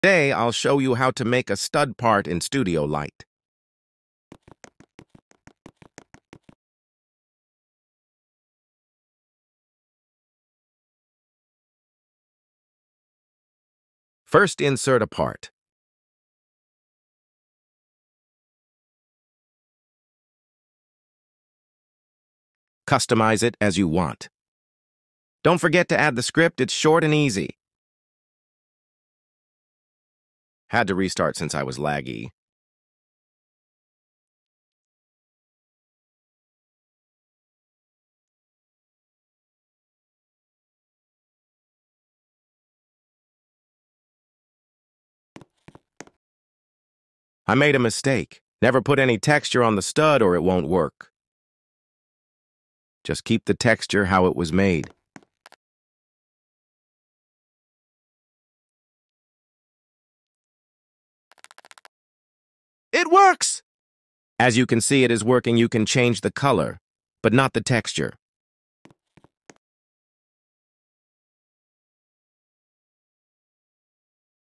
Today, I'll show you how to make a stud part in Studio Lite. First, insert a part. Customize it as you want. Don't forget to add the script, it's short and easy. Had to restart since I was laggy. I made a mistake. Never put any texture on the stud or it won't work. Just keep the texture how it was made. It works! As you can see, it is working. You can change the color, but not the texture.